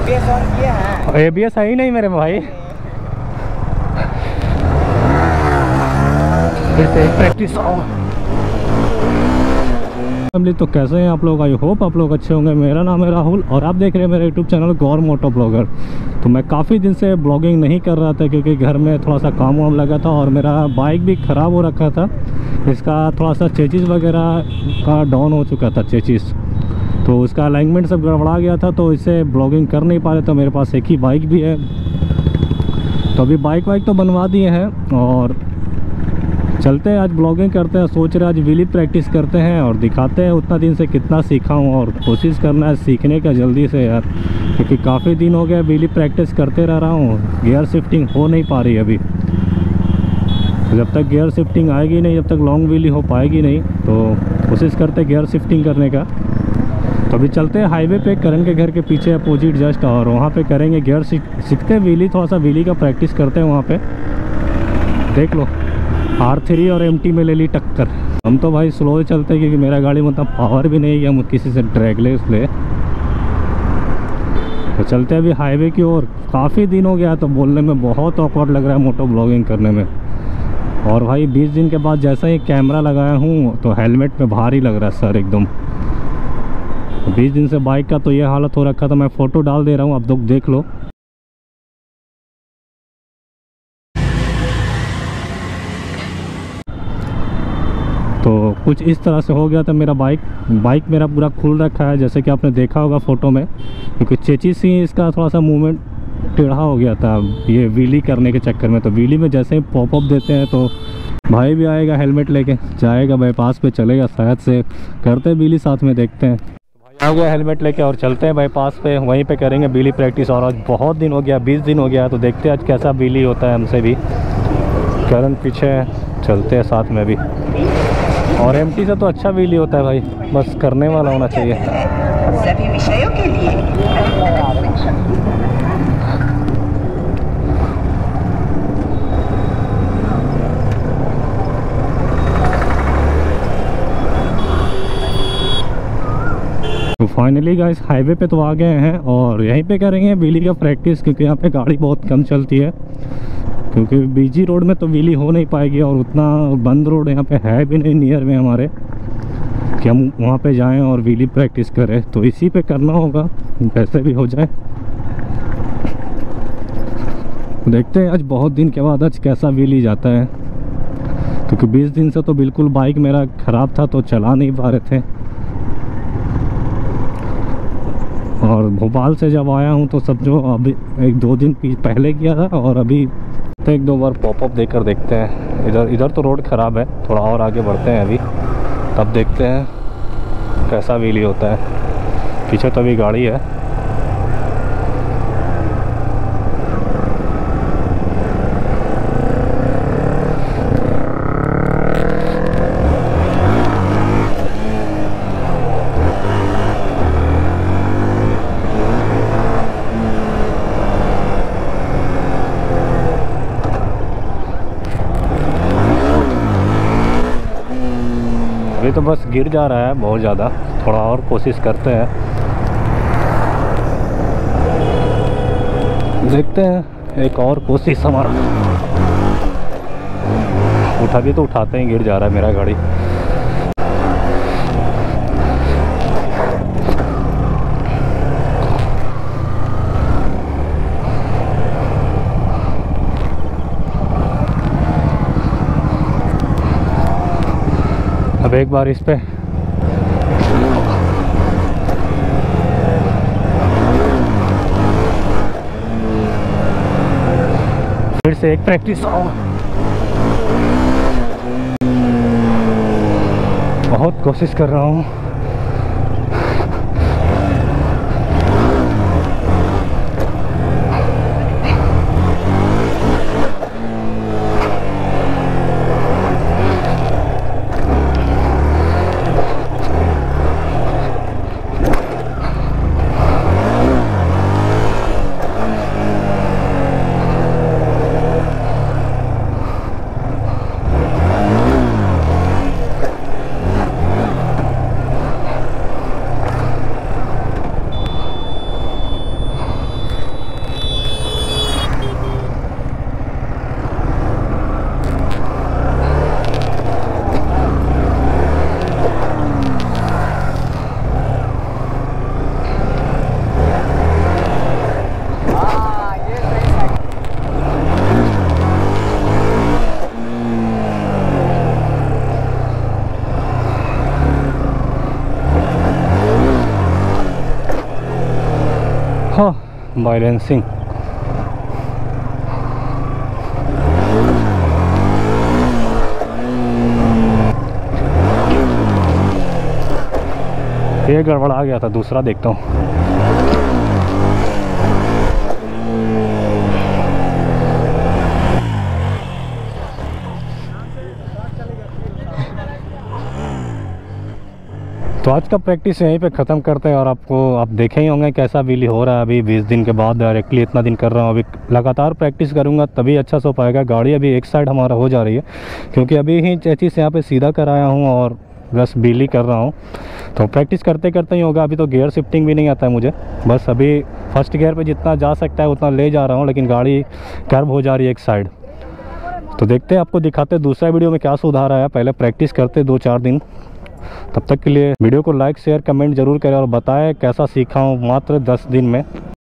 ABS on किया है? ABS है ही नहीं मेरे भाई। फिर से प्रैक्टिस। फैमिली तो कैसे हैं आप लोग? आई होप आप लोग अच्छे होंगे। मेरा नाम है राहुल और आप देख रहे हैं मेरा YouTube channel Gaur moto blogger. तो मैं काफ़ी दिन से ब्लॉगिंग नहीं कर रहा था क्योंकि घर में थोड़ा सा काम वाम लगा था और मेरा बाइक भी ख़राब हो रखा था। इसका थोड़ा सा चेचिस वगैरह का डाउन हो चुका था चेचिस, तो उसका अलाइनमेंट सब गड़बड़ा गया था, तो इससे ब्लॉगिंग कर नहीं पा रहे। तो मेरे पास एक ही बाइक भी है, तो अभी बाइक वाइक तो बनवा दिए हैं और चलते हैं आज ब्लॉगिंग करते हैं। सोच रहे आज व्हीली प्रैक्टिस करते हैं और दिखाते हैं उतना दिन से कितना सीखा हूँ, और कोशिश करना है सीखने का जल्दी से यार, क्योंकि काफ़ी दिन हो गया व्हीली प्रैक्टिस करते रह रहा हूँ। गियर शिफ्टिंग हो नहीं पा रही अभी। जब तक गियर शिफ्टिंग आएगी नहीं, जब तक लॉन्ग व्हीली हो पाएगी नहीं, तो कोशिश करते गियर शिफ्टिंग करने का। तो अभी चलते हैं हाईवे पे, करण के घर के पीछे अपोजिट जस्ट, और वहाँ पे करेंगे गियर सीखते हैं व्हीली, थोड़ा सा व्हीली का प्रैक्टिस करते हैं वहाँ पे। देख लो R3 और MT में ले ली टक्कर। हम तो भाई स्लो चलते हैं क्योंकि मेरा गाड़ी मतलब पावर भी नहीं है, हम किसी से ड्रैगलेस ले। तो चलते हैं अभी हाईवे की ओर। काफ़ी दिन हो गया तो बोलने में बहुत ऑकवर्ड लग रहा है मोटो ब्लॉगिंग करने में। और भाई 20 दिन के बाद जैसा ही कैमरा लगाया हूँ तो हेलमेट में भारी लग रहा है सर एकदम। 20 दिन से बाइक का तो ये हालत हो रखा था। मैं फ़ोटो डाल दे रहा हूँ, आप लोग देख लो। तो कुछ इस तरह से हो गया था मेरा बाइक मेरा पूरा खुल रखा है, जैसे कि आपने देखा होगा फ़ोटो में, क्योंकि चेचिस ही इसका थोड़ा सा मूवमेंट टेढ़ा हो गया था ये व्हीली करने के चक्कर में। तो व्हीली में जैसे ही पॉपअप देते हैं तो भाई भी आएगा हेलमेट लेके, जाएगा बाईपास पे, चलेगा शायद से, करते हैं व्हीली साथ में, देखते हैं। तो भाई आ गया हेलमेट लेके और चलते हैं बाईपास पे, वहीं पे करेंगे व्हीली प्रैक्टिस। और आज बहुत दिन हो गया, 20 दिन हो गया, तो देखते हैं आज कैसा व्हीली होता है हमसे भी। करण पीछे, चलते हैं साथ में भी। और MT से तो अच्छा व्हीली होता है भाई, बस करने वाला होना चाहिए। सभी विषयों के लिए तो फाइनली गाइस हाईवे पे तो आ गए हैं और यहीं पे करेंगे व्हीली का प्रैक्टिस, क्योंकि यहाँ पे गाड़ी बहुत कम चलती है। क्योंकि बीजी रोड में तो व्हीली हो नहीं पाएगी और उतना बंद रोड यहाँ पे है भी नहीं नियर में हमारे कि हम वहाँ पे जाएं और व्हीली प्रैक्टिस करें। तो इसी पे करना होगा कैसे भी हो जाए। देखते हैं आज बहुत दिन के बाद आज कैसा व्हीली जाता है, क्योंकि 20 दिन से तो बिल्कुल बाइक मेरा ख़राब था तो चला नहीं पा रहे थे। और भोपाल से जब आया हूँ तो सब जो अभी 1-2 दिन पहले किया था, और अभी तो 1-2 बार पॉपअप देकर देखते हैं। इधर तो रोड ख़राब है, थोड़ा और आगे बढ़ते हैं अभी, तब देखते हैं कैसा व्हीली होता है। पीछे तो अभी गाड़ी है। अभी तो बस गिर जा रहा है बहुत ज़्यादा, थोड़ा और कोशिश करते हैं, देखते हैं एक और कोशिश हमारा। उठा भी तो उठाते ही गिर जा रहा है मेरा गाड़ी। अब एक बार इस पे फिर से एक प्रैक्टिस। बहुत कोशिश कर रहा हूँ। हाँ बैलेंसिंग। ये गड़बड़ आ गया था, दूसरा देखता हूँ। तो आज का प्रैक्टिस यहीं पे ख़त्म करते हैं और आप देखे ही होंगे कैसा व्हील हो रहा है। अभी 20 दिन के बाद डायरेक्टली इतना दिन कर रहा हूँ। अभी लगातार प्रैक्टिस करूँगा तभी अच्छा से हो पाएगा। गाड़ी अभी एक साइड हमारा हो जा रही है क्योंकि अभी ही चेचिस यहाँ पे सीधा कराया हूँ और बस व्हील ही कर रहा हूँ। तो प्रैक्टिस करते करते ही होगा। अभी तो गियर शिफ्टिंग भी नहीं आता है मुझे, बस अभी फर्स्ट गियर पर जितना जा सकता है उतना ले जा रहा हूँ, लेकिन गाड़ी कर्व हो जा रही है एक साइड। तो देखते हैं, आपको दिखाते हैं दूसरा वीडियो में क्या सुधार आया। पहले प्रैक्टिस करते 2-4 दिन। तब तक के लिए वीडियो को लाइक शेयर कमेंट जरूर करें और बताएं कैसा सीखा हूँ मात्र 10 दिन में।